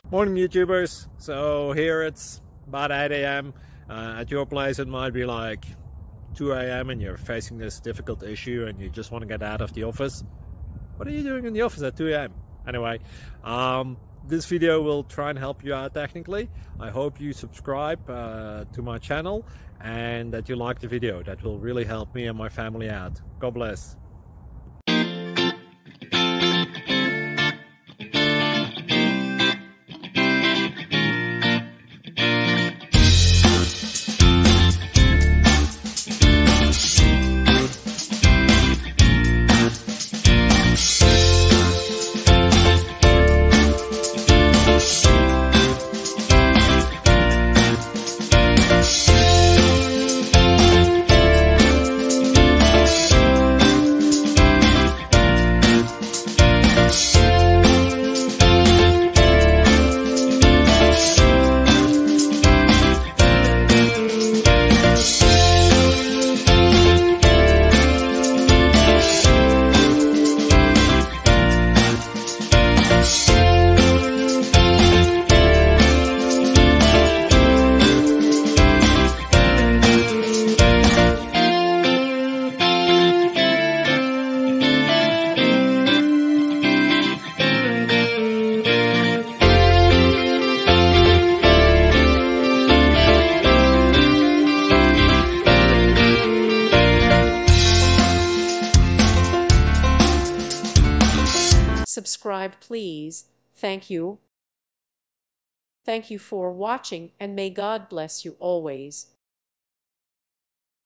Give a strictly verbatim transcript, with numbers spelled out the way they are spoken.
Morning YouTubers. So here it's about eight A M Uh, at your place it might be like two A M and you're facing this difficult issue and you just want to get out of the office. What are you doing in the office at two A M? Anyway, um, this video will try and help you out technically. I hope you subscribe uh, to my channel and that you like the video. That will really help me and my family out. God bless. Subscribe please. Thank you. Thank you for watching and may God bless you always.